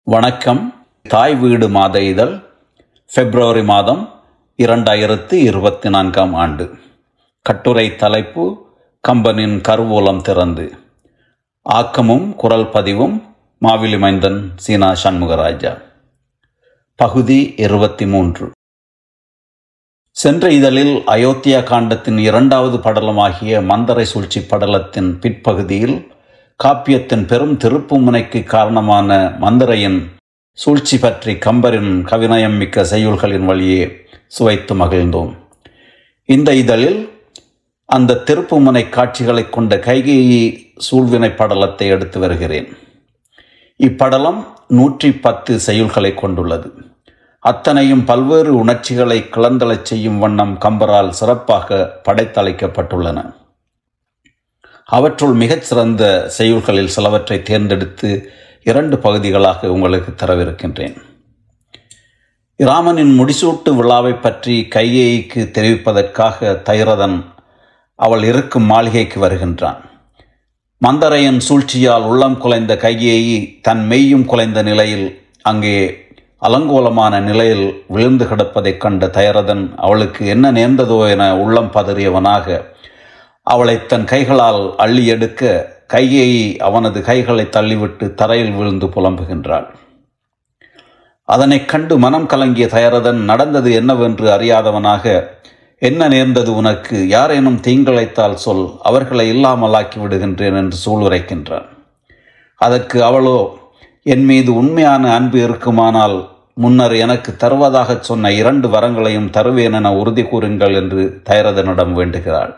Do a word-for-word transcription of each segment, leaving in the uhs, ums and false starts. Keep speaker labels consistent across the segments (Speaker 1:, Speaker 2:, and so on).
Speaker 1: வணக்கம். தாய்வீடு மாத இதழ், பிப்ரவரி மாதம் இரண்டாயிரத்து இருபத்தி நான்காம் ஆண்டு. கட்டுரை தலைப்பு கம்பனின் கருவூலம் திறந்து. ஆக்கமும் குரல் பதிவும் மாவிலி மைந்தன் சீனா சண்முகராஜா. பகுதி இருபத்தி மூன்று. சென்ற இதழில் அயோத்தியா காண்டத்தின் இரண்டாவது படலமாகிய மந்தரை சூழ்ச்சி படலத்தின் பிற்பகுதியில் காப்பியத்தின் பெரும் திருப்பு முனைக்கு காரணமான மந்தரையின் சூழ்ச்சி பற்றி கம்பரின் கவிநயம் மிக்க செய்யுள்களின் வழியே சுவைத்து மகிழ்ந்தோம். இந்த இதழில் அந்த திருப்பு முனை காட்சிகளை கொண்ட கைகேயி சூழ்வினை படலத்தை எடுத்து வருகிறேன். இப்படலம் நூற்றி பத்து செய்யுள்களை கொண்டுள்ளது. அத்தனையும் பல்வேறு உணர்ச்சிகளை கிளந்தளச் செய்யும் வண்ணம் கம்பரால் சிறப்பாக படைத்தளிக்கப்பட்டுள்ளன. அவற்றுள் மிகச் சிறந்த செய்யுள்களில் சிலவற்றை தேர்ந்தெடுத்து இரண்டு பகுதிகளாக உங்களுக்கு தரவிருக்கின்றேன். இராமனின் முடிசூட்டு விழாவை பற்றி கைகேயிக்கு தெரிவிப்பதற்காக தைரதன் அவள் இருக்கும் மாளிகைக்கு வருகின்றான். மந்தரையின் சூழ்ச்சியால் உள்ளம் குலைந்த கைகேயி தன் மெய்யும் குலைந்த நிலையில் அங்கே அலங்கோலமான நிலையில் விழுந்து கிடப்பதைக் கண்ட தைரதன் அவளுக்கு என்ன நேர்ந்ததோ என உள்ளம் பதறியவனாக அவளை தன் கைகளால் அள்ளி எடுக்க கைகேயி அவனது கைகளை தள்ளிவிட்டு தரையில் விழுந்து புலம்புகின்றாள். அதனை கண்டு மனம் கலங்கிய தைரதன் நடந்தது என்னவென்று அறியாதவனாக, என்ன நேர்ந்தது உனக்கு? யாரேனும் தீங்கிழைத்தால் சொல், அவர்களை இல்லாமலாக்கி விடுகின்றேன் என்று சூளுரைக்கின்றான். அதற்கு அவளோ, என் மீது உண்மையான அன்பு இருக்குமானால் முன்னர் எனக்கு தருவதாக சொன்ன இரண்டு வரங்களையும் தருவேன் என உறுதி கூறுங்கள் என்று தைரதனிடம் வேண்டுகிறாள்.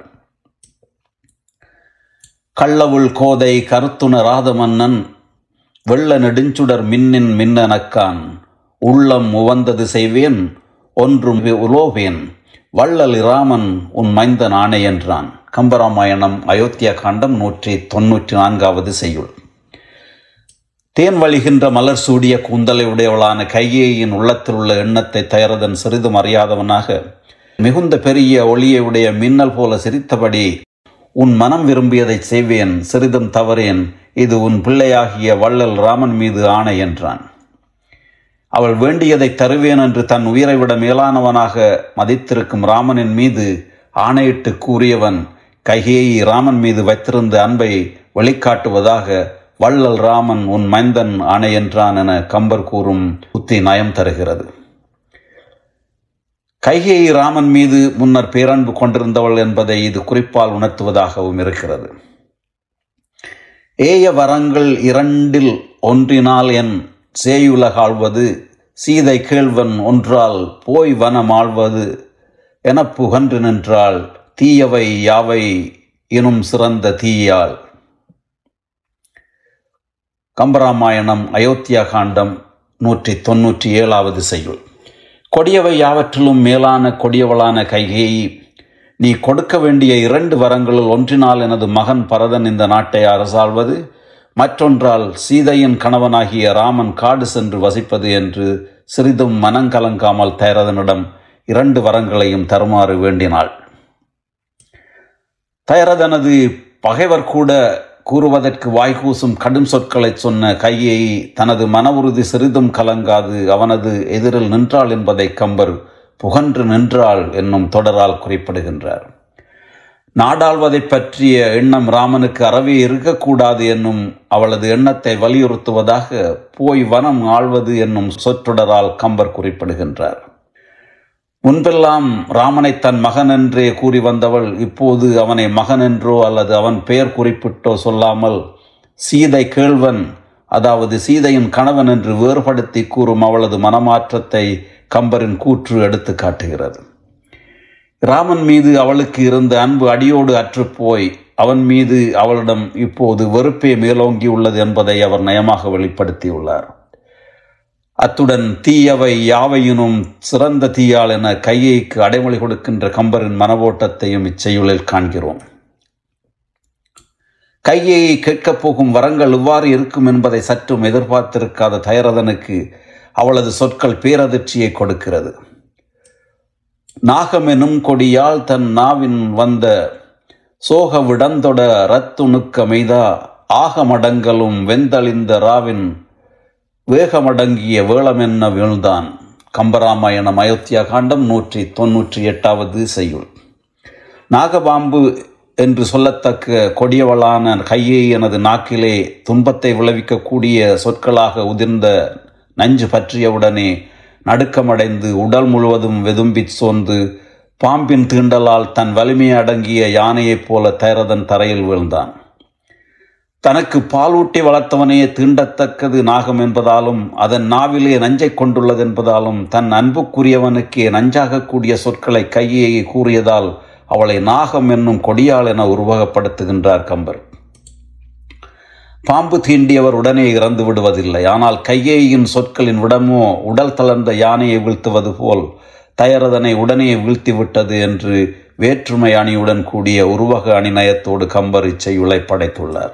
Speaker 1: கள்ளவுள் கோதை கருத்துண ராதமன்னன் வெள்ள நெடுஞ்சுடர் மின்னின் மின்னனக்கான் உள்ளம் உவந்தது செய்வேன் ஒன்றும் உலோவேன் வள்ளல் இராமன் உன் மைந்தன் ஆணை என்றான். கம்பராமாயணம் அயோத்தியா காண்டம் நூற்றி தொன்னூற்றி நான்காவது செய்யுள். தேன் வழிகின்ற மலர் சூடிய கூந்தலை உடையவளான கைகேயின் உள்ளத்தில் உள்ள எண்ணத்தை தைரதன் சிறிதும் அறியாதவனாக மிகுந்த பெரிய ஒளியை உடைய மின்னல் போல சிரித்தபடி, உன் மனம் விரும்பியதை செய்வேன், சிறிதும் தவறேன், இது உன் பிள்ளையாகிய வள்ளல் ராமன் மீது ஆணை என்றான். அவள் வேண்டியதை தருவேன் என்று தன் உயிரை விட மேலானவனாக மதித்திருக்கும் ராமனின் மீது ஆணையிட்டு கூறியவன் கைகேயி ராமன் மீது வைத்திருந்த அன்பை வெளிக்காட்டுவதாக வள்ளல் ராமன் உன் மைந்தன் ஆணை என்றான் என கம்பர் கூறும் புத்தி நயம் தருகிறது. கைகேயி ராமன் மீது முன்னர் பேரன்பு கொண்டிருந்தவள் என்பதை இது குறிப்பால் உணர்த்துவதாகவும் இருக்கிறது. ஏய வரங்கள் இரண்டில் ஒன்றினால் என் சேயுலகாழ்வது சீதை கேள்வன் ஒன்றால் போய் வனமாழ்வது என புகன்று நின்றாள் தீயவை யாவை எனும் சிறந்த தீயாள். கம்பராமாயணம் அயோத்தியா காண்டம் நூற்றி தொன்னூற்றி ஏழாவது செய்யுள். கொடியவை யாவற்றிலும் மேலான கொடியவளான கைகேயி, நீ கொடுக்க வேண்டிய இரண்டு வரங்களுள் ஒன்றினால் எனது மகன் பரதன் இந்த நாட்டை அரசாள்வது, மற்றொன்றால் சீதையின் கணவனாகிய ராமன் காடு சென்று வசிப்பது என்று சிறிதும் மனங்கலங்காமல் தைரதனிடம் இரண்டு வரங்களையும் தருமாறு வேண்டினாள். தைரதனது பகைவர் கூட கூறுவதற்கு வாய்கூசும் கடும் சொற்களை சொன்ன கைகேயி தனது மன உறுதி சிறிதும் கலங்காது அவனது எதிரில் நின்றாள் என்பதை கம்பர் புகன்று நின்றாள் என்னும் தொடரால் குறிப்பிடுகின்றார். நாடாள்வதை பற்றிய எண்ணம் ராமனுக்கு அறவே இருக்கக்கூடாது என்னும் அவளது எண்ணத்தை வலியுறுத்துவதாக போய் வனம் ஆள்வது என்னும் சொற்றொடரால் கம்பர் குறிப்பிடுகின்றார். முன்பெல்லாம் ராமனை தன் மகன் என்றே கூறி வந்தவள் இப்போது அவனை மகன் என்றோ அல்லது அவன் பெயர் குறிப்பிட்டோ சொல்லாமல் சீதை கேள்வன், அதாவது சீதையின் கணவன் என்று வேறுபடுத்தி கூறும் அவளது மனமாற்றத்தை கம்பரின் கூற்று எடுத்து காட்டுகிறது. ராமன் மீது அவளுக்கு இருந்த அன்பு அடியோடு அற்றுப்போய் அவன் மீது அவளிடம் இப்போது வெறுப்பே மேலோங்கி உள்ளது என்பதை அவர் நயமாக வெளிப்படுத்தியுள்ளார். அத்துடன் தீயவை யாவையினும் சிறந்த தீயாள் என கைகேயிக்கு அடைமொழி கொடுக்கின்ற கம்பரின் மனவோட்டத்தையும் இச்செய்யுளில் காண்கிறோம். கைகேயி கேட்கப் போகும் வரங்கள் இவ்வாறு இருக்கும் என்பதை சற்றும் எதிர்பார்த்திருக்காத தைரதனுக்கு அவளது சொற்கள் பேரதிர்ச்சியை கொடுக்கிறது. நாகமெனும் கொடியால் தன் நாவின் வந்த சோக விடந்தொட ரத்துணுக்க மெய்தா ஆகமடங்களும் வெந்தளிந்த ராவின் வேகமடங்கிய வேளமென்ன வீழ்ந்தான். கம்பராமாயணம் அயோத்தியா காண்டம் நூற்றி தொன்னூற்றி எட்டாவது செய்யுள். நாகபாம்பு என்று சொல்லத்தக்க கொடியவளான கையை எனது நாக்கிலே துன்பத்தை விளைவிக்கக்கூடிய சொற்களாக உதிர்ந்த நஞ்சு பற்றியவுடனே நடுக்கமடைந்து உடல் முழுவதும் வெதும்பி சோர்ந்து பாம்பின் தீண்டலால் தன் வலிமையை அடங்கிய யானையைப் போல தைரதன் தரையில் வீழ்ந்தான். தனக்கு பாலூட்டி வளர்த்தவனே தீண்டத்தக்கது நாகம் என்பதாலும் அதன் நாவிலே நஞ்சை கொண்டுள்ளது என்பதாலும் தன் அன்புக்குரியவனுக்கே நஞ்சாகக்கூடிய சொற்களை கையை கூறியதால் அவளை நாகம் என்னும் கொடியாள் என உருவகப்படுத்துகின்றார் கம்பர். பாம்பு தீண்டியவர் உடனே இறந்து விடுவதில்லை. ஆனால் கையேயின் சொற்களின் விடமோ உடல் தளர்ந்த யானையை வீழ்த்துவது போல் தயரதனை உடனே வீழ்த்திவிட்டது என்று வேற்றுமை அணியுடன் கூடிய உருவக அணிநயத்தோடு கம்பர் இச்செய்யுளை படைத்துள்ளார்.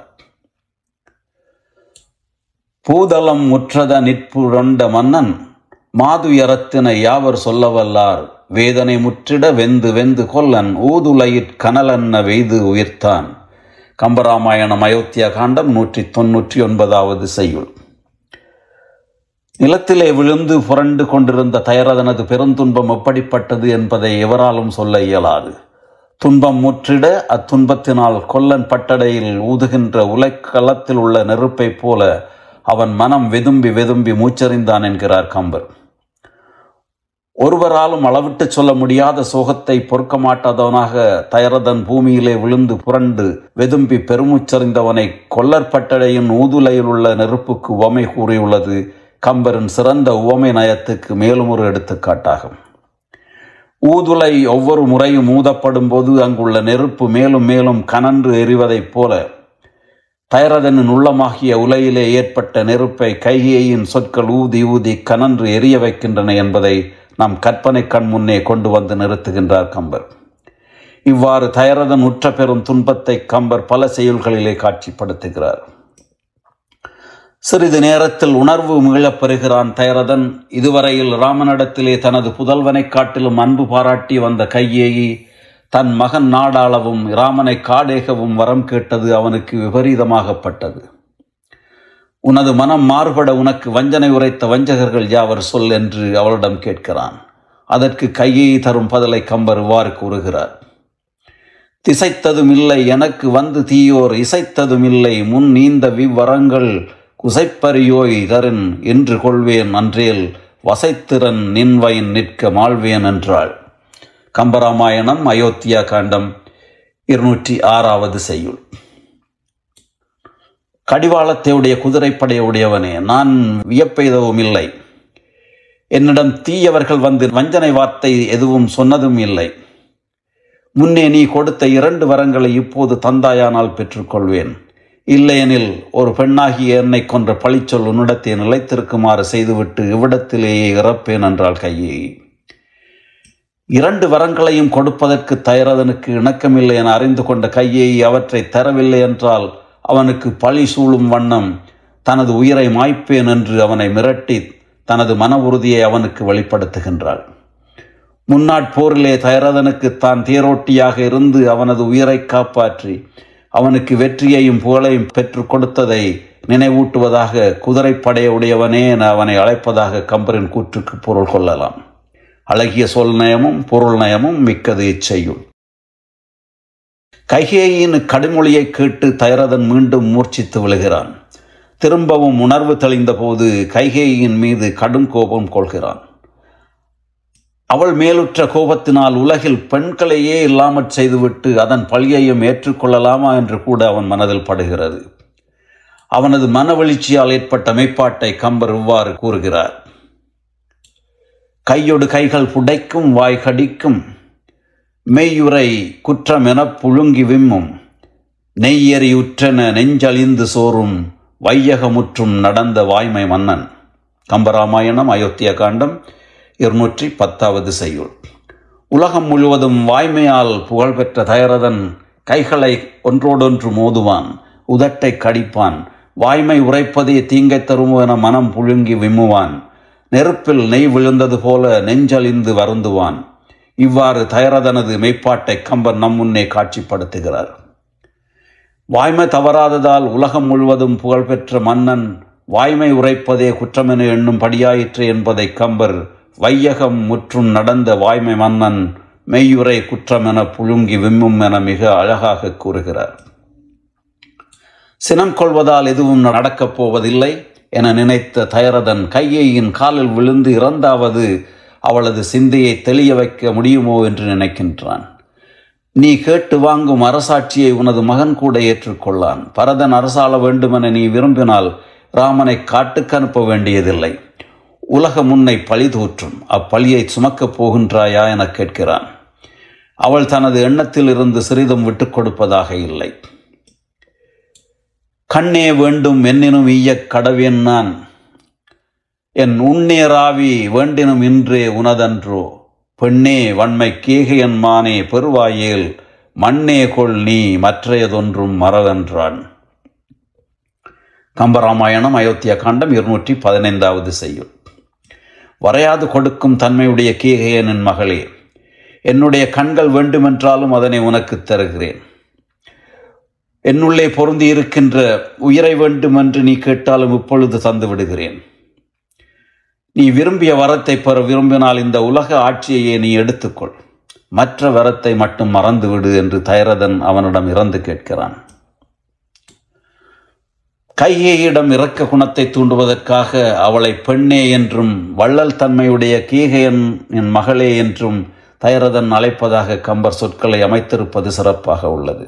Speaker 1: பூதளம் முற்றத நிற்புரண்ட மன்னன் மாதுயரத்தினை யாவர் சொல்லவல்லார் வேதனை முற்றிட வெந்து வெந்து கொல்லன் ஊதுலையிற் கனலன்ன வெய்து உயிர்த்தான். கம்பராமாயணம் அயோத்தியா காண்டம் நூற்றி தொன்னூற்றி ஒன்பதாவது செய்யுள். நிலத்திலே விழுந்து புரண்டு கொண்டிருந்த தயரதனது பெருந்துன்பம் எப்படிப்பட்டது என்பதை எவராலும் சொல்ல இயலாது. துன்பம் முற்றிட அத்துன்பத்தினால் கொல்லன் பட்டடையில் ஊதுகின்ற உலைக்களத்தில் உள்ள நெருப்பைப் போல அவன் மனம் வெதும்பி வெதும்பி மூச்சறிந்தான் என்கிறார் கம்பர். ஒருவராலும் அளவிட்டு சொல்ல முடியாத சோகத்தை பொறுக்க மாட்டாதவனாக தயரதன் பூமியிலே விழுந்து புரண்டு வெதும்பி பெருமூச்சறிந்தவனை கொல்லற்பட்டடையின் ஊதுலையில் உள்ள நெருப்புக்கு உவமை கூறியுள்ளது கம்பரின் சிறந்த உவமை நயத்துக்கு மேலும் ஒரு எடுத்துக்காட்டாகும். ஊதுலை ஒவ்வொரு முறையும் ஊதப்படும் போது அங்குள்ள நெருப்பு மேலும் மேலும் கனன்று எரிவதைப் போல தயரதனின் உள்ளமாகிய உலையிலே ஏற்பட்ட நெருப்பை கைகேயின் சொற்கள் ஊதி ஊதி கனன்று எரிய வைக்கின்றன என்பதை நாம் கற்பனை கண் முன்னே கொண்டு வந்து நிறுத்துகின்றார் கம்பர். இவ்வாறு தயரதன் உற்ற பெறும் துன்பத்தை கம்பர் பல செயல்களிலே காட்சிப்படுத்துகிறார். சிறிது நேரத்தில் உணர்வு மீளப் பெறுகிறான் தயரதன். இதுவரையில் ராமனிடத்திலே தனது புதல்வனை காட்டிலும் அன்பு பாராட்டி வந்த கையேயி தன் மகன் நாடாளவும் இராமனை காடேகவும் வரம் கேட்டது அவனுக்கு விபரீதமாகப்பட்டது. உனது மனம் மாறுபட உனக்கு வஞ்சனை உரைத்த வஞ்சகர்கள் யாவர் சொல் என்று அவளிடம் கேட்கிறான். அதற்கு கையை தரும் பதிலை கம்பர் இவ்வாறு கூறுகிறார். திசைத்ததும் இல்லை எனக்கு வந்து தீயோர் இசைத்ததும் இல்லை முன் நீந்த விவ்வரங்கள் குசைப்பரியோய் தரின் என்று கொள்வேன் அன்றேல் வசைத்திறன் நின்வையின் நிற்க மாழ்வேன் என்றாள். கம்பராமாயணம் அயோத்தியா காண்டம் இருநூற்றி ஆறாவது செய்யுள். கடிவாளத்தையுடைய குதிரைப்படையுடையவனே, நான் வியப்பெய்தவும் இல்லை. என்னிடம் தீயவர்கள் வந்து வஞ்சனை வார்த்தை எதுவும் சொன்னதும் இல்லை. முன்னே நீ கொடுத்த இரண்டு வரங்களை இப்போது தந்தாயானால் பெற்றுக்கொள்வேன். இல்லையெனில் ஒரு பெண்ணாகிய என்னை கொன்ற பழிச்சொல் உன்னிடத்தை நிலைத்திருக்குமாறு செய்துவிட்டு இவ்விடத்திலேயே இறப்பேன் என்றாள் கையை. இரண்டு வரங்களையும் கொடுப்பதற்கு தயரதனுக்கு இணக்கமில்லை என அறிந்து கொண்ட கையை அவற்றை தரவில்லை என்றால் அவனுக்கு பழி சூழும் வண்ணம் தனது உயிரை மாய்ப்பேன் என்று அவனை மிரட்டி தனது மன உறுதியை அவனுக்கு வெளிப்படுத்துகின்றாள். முன்னாட்போரிலே தயரதனுக்கு தான் தேரோட்டியாக இருந்து அவனது உயிரை காப்பாற்றி அவனுக்கு வெற்றியையும் புகழையும் பெற்று கொடுத்ததை நினைவூட்டுவதாக குதிரைப்படையுடையவனே என அவனை அழைப்பதாக கம்பரின் கூற்றுக்கு பொருள் கொள்ளலாம். அழகிய சொல் நயமும் பொருள் நயமும் மிக்கது இச்செய்யுள். கைகேயின் கடுமொழியை கேட்டு தயரதன் மீண்டும் மூர்ச்சித்து விழுகிறான். திரும்பவும் உணர்வு தெளிந்த போது கைகேயின் மீது கடும் கோபம் கொள்கிறான். அவள் மேலுற்ற கோபத்தினால் உலகில் பெண்களையே இல்லாமற் செய்துவிட்டு அதன் பழியையும் ஏற்றுக்கொள்ளலாமா என்று கூட அவன் மனதில் படுகிறது. அவனது மனவெளிச்சியால் ஏற்பட்ட மெய்ப்பாட்டை கம்பர் இவ்வாறு கூறுகிறார். கையொடு கைகள் புடைக்கும் வாய் கடிக்கும் மெய்யுரை குற்றமெனப் புழுங்கி விம்மும் நெய்யறியுற்றென நெஞ்சழிந்து சோறும் வையகமுற்றும் நடந்த வாய்மை மன்னன். கம்பராமாயணம் அயோத்தியா காண்டம் இருநூற்றி பத்தாவது செய்யுள். உலகம் முழுவதும் வாய்மையால் புகழ்பெற்ற தயரதன் கைகளை ஒன்றோடொன்று மோதுவான், உதட்டை கடிப்பான், வாய்மை உரைப்பதே தீங்கை தரும் என மனம் புழுங்கி விம்முவான், நெருப்பில் நெய் விழுந்தது போல நெஞ்சழிந்து வருந்துவான். இவ்வாறு தயரதனது மெய்ப்பாட்டை கம்பர் நம் முன்னே காட்சிப்படுத்துகிறார். வாய்மை தவறாததால் உலகம் முழுவதும் புகழ்பெற்ற மன்னன் வாய்மை உரைப்பதே குற்றமென எண்ணும் படியாயிற்று என்பதை கம்பர் வையகம் முற்றும் நடந்த வாய்மை மன்னன் மெய்யுரை குற்றமென புழுங்கி விம்மும் என மிக அழகாக கூறுகிறார். சினம் கொள்வதால் எதுவும் நடக்கப் போவதில்லை என நினைத்த தயரதன் கையேயின் காலில் விழுந்து இறந்தாவது அவளது சிந்தையை தெளிய வைக்க முடியுமோ என்று நினைக்கின்றான். நீ கேட்டு வாங்கும் அரசாட்சியை உனது மகன் கூட ஏற்றுக்கொள்ளான். பரதன் அரசாள வேண்டுமென நீ விரும்பினால் ராமனை காட்டுக்கு அனுப்ப வேண்டியதில்லை. உலகம் உன்னை பழி தூற்றும். அப்பழியை சுமக்கப் போகின்றாயா என கேட்கிறான். அவள் தனது எண்ணத்தில் இருந்து சிறிதும் விட்டுக் கொடுப்பதாக இல்லை. கண்ணே வேண்டும் என்னினும் ஈயக் கடவேன் நான், என் உண்ணேராவி வேண்டினும் இன்றே உனதன்றோ, பெண்ணே வன்மை கேகையன் மானே பெருவாயேல் மண்ணே கொள் நீ மற்றையதொன்றும் மறவென்றான். கம்பராமாயணம் அயோத்தியா காண்டம் இருநூற்றி பதினைந்தாவது செய்யுள். வரையாது கொடுக்கும் தன்மையுடைய கேகையனின் மகளே, என்னுடைய கண்கள் வேண்டுமென்றாலும் அதனை உனக்கு தருகிறேன். என்னுள்ளே பொருந்தி இருக்கின்ற உயிரை வேண்டுமென்று நீ கேட்டாலும் இப்பொழுது தந்து விடுகிறேன். நீ விரும்பிய வரத்தை பெற விரும்பினால் இந்த உலக ஆட்சியையே நீ எடுத்துக்கொள். மற்ற வரத்தை மட்டும் மறந்துவிடு என்று தயரதன் அவனிடம் இறந்து கேட்கிறான். கைகேயிடம் இரக்க குணத்தை தூண்டுவதற்காக அவளை பெண்ணே என்றும் வள்ளல் தன்மையுடைய கேகையன் என் மகளே என்றும் தயரதன் அழைப்பதாக கம்பர் சொற்களை அமைத்திருப்பது சிறப்பாக உள்ளது.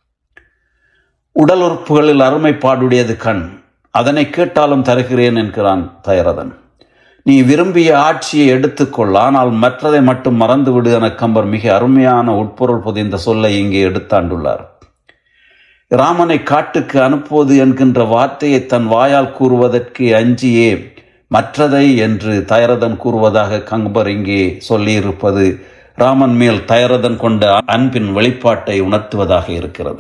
Speaker 1: உடல் உறுப்புகளில் அருமைப்பாடுடையது கண், அதனை கேட்டாலும் தருகிறேன் என்கிறான் தயரதன். நீ விரும்பிய ஆட்சியை எடுத்துக்கொள், ஆனால் மற்றதை மட்டும் மறந்துவிடு என கம்பர் மிக அருமையான உட்பொருள் புதைந்த சொல்லை இங்கே எடுத்தாண்டுள்ளார். ராமனை காட்டுக்கு அனுப்புவது என்கின்ற வார்த்தையை தன் வாயால் கூறுவதற்கு அஞ்சியே மற்றதை என்று தயரதன் கூறுவதாக கம்பர் இங்கே சொல்லியிருப்பது ராமன் மேல் தயரதன் கொண்ட அன்பின் வெளிப்பாட்டை உணர்த்துவதாக இருக்கிறது.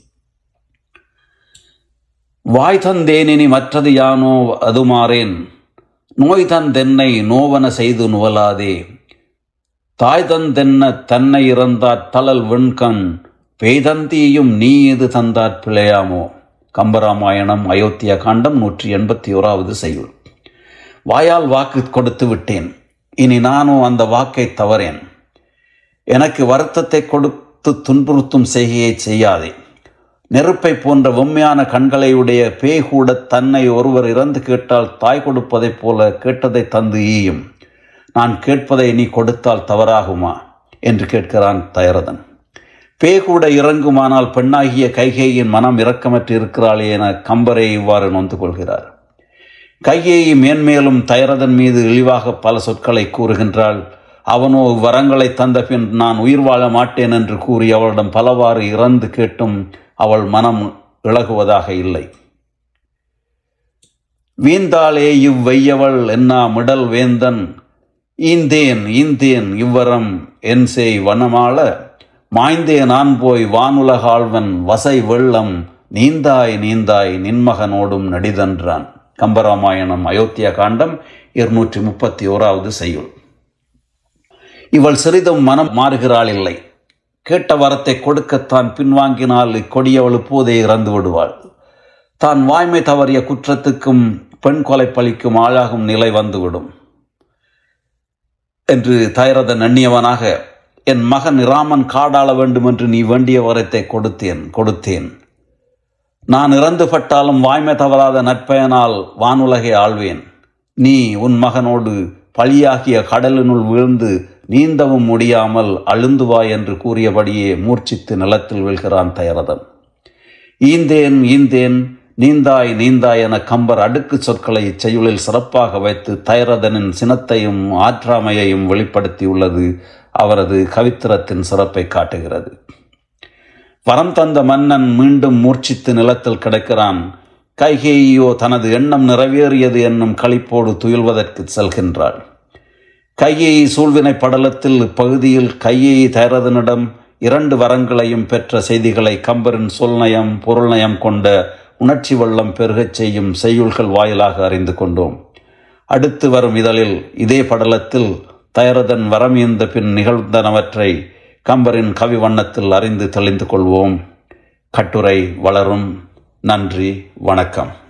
Speaker 1: வாய் தந்தேனினி மற்றது யானோ அதுமாறேன், நோய் தந்தென்னை நோவன செய்து நுவலாதே, தாய் தந்தென்ன தன்னை இறந்தாற் தளல் வெண்கண், பேதந்தியும் நீ இது தந்தாற் பிழையாமோ. கம்பராமாயணம் அயோத்தியா காண்டம் நூற்றி எண்பத்தி ஓராவது செய்யுள். வாயால் வாக்கு கொடுத்து விட்டேன், இனி நானும் அந்த வாக்கை தவறேன். எனக்கு வருத்தத்தை கொடுத்து துன்புறுத்தும் செய்கையை செய்யாதே. நெருப்பை போன்ற வெம்மையான கண்களையுடைய பேய் கூட தன்னை ஒருவர் இறந்து கேட்டால் தாய் கொடுப்பதைப் போல கேட்டதை தந்து ஈயும். நான் கேட்பதை நீ கொடுத்தால் தவறாகுமா என்று கேட்கிறான் தயரதன். பேய் கூட இறங்குமானால் பெண்ணாகிய கைகேயின் மனம் இரக்கமற்று இருக்கிறாளே என கம்பரை இவ்வாறு நொந்து கொள்கிறார். கைகேயி மேன்மேலும் தயரதன் மீது இழிவாக பல சொற்களை கூறுகின்றாள். அவனோ வரங்களை தந்த பின் நான் உயிர் வாழ மாட்டேன் என்று கூறி அவளிடம் பலவாறு இறந்து கேட்டும் அவள் மனம் இழகுவதாக இல்லை. வீந்தாளே இவ்வெய்யவள் என்னா மிடல் வேந்தன், ஈந்தேன் ஈந்தேன் இவ்வரம் என் செய் வனமாள, மாய்ந்தே நான் போய் வானுலகாழ்வன் வசை வெள்ளம், நீந்தாய் நீந்தாய் நின்மகனோடும் நடிதன்றான். கம்பராமாயணம் அயோத்தியா காண்டம் இருநூற்றி முப்பத்தி ஓராவது செய்யுள். இவள் சிறிதும் மனம் மாறுகிறாள் இல்லை. கேட்ட வரத்தை கொடுக்கத்தான் பின்வாங்கினால் இக்கொடியவள் இப்போதே இறந்து விடுவாள். தான் வாய்மை தவறிய குற்றத்துக்கும் பெண் கொலை பழிக்கும் ஆளாகும் நிலை வந்துவிடும் என்று தயரதன் எண்ணியவனாக, என் மகன் இராமன் காடாள வேண்டும் என்று நீ வேண்டிய வரத்தை கொடுத்தேன் கொடுத்தேன் நான் இறந்து பட்டாலும் வாய்மை தவறாத நற்பயனால் வானுலகை ஆள்வேன். நீ உன் மகனோடு பழியாகிய கடலினுள் வீழ்ந்து நீந்தவும் முடியாமல் அழுந்துவாய் என்று கூறியபடியே மூர்ச்சித்து நிலத்தில் வீழ்கிறான் தயரதன். ஈந்தேன் ஈந்தேன் நீந்தாய் நீந்தாய் என கம்பர் அடுக்கு சொற்களை இச்செய்யுளில் சிறப்பாக வைத்து தயரதனின் சினத்தையும் ஆற்றாமையையும் வெளிப்படுத்தியுள்ளது அவரது கவித்திரத்தின் சிறப்பை காட்டுகிறது. வரம் தந்த மன்னன் மீண்டும் மூர்ச்சித்து நிலத்தில் கிடக்கிறான். கைகேயியோ தனது எண்ணம் நிறைவேறியது என்னும் களிப்போடு துயில்வதற்கு செல்கின்றாள். கையேயி சூழ்வினை படலத்தில் இப்பகுதியில் கையேயி தயரதனிடம் இரண்டு வரங்களையும் பெற்ற செய்திகளை கம்பரின் சொல்நயம் பொருள்நயம் கொண்ட உணர்ச்சி வெள்ளம் பெருகச் செய்யும் செய்யுள்கள் வாயிலாக அறிந்து கொண்டோம். அடுத்து வரும் இதழில் இதே படலத்தில் தயரதன் வரமியந்த பின் நிகழ்ந்தனவற்றை கம்பரின் கவி வண்ணத்தில் அறிந்து தெளிந்து கொள்வோம். கட்டுரை வளரும். நன்றி, வணக்கம்.